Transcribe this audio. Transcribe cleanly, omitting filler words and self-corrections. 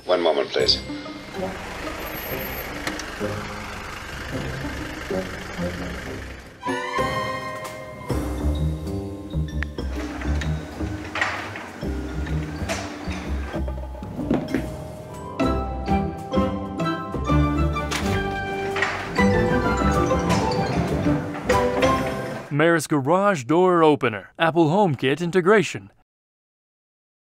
One moment, please. Meross Garage Door Opener, Apple HomeKit integration.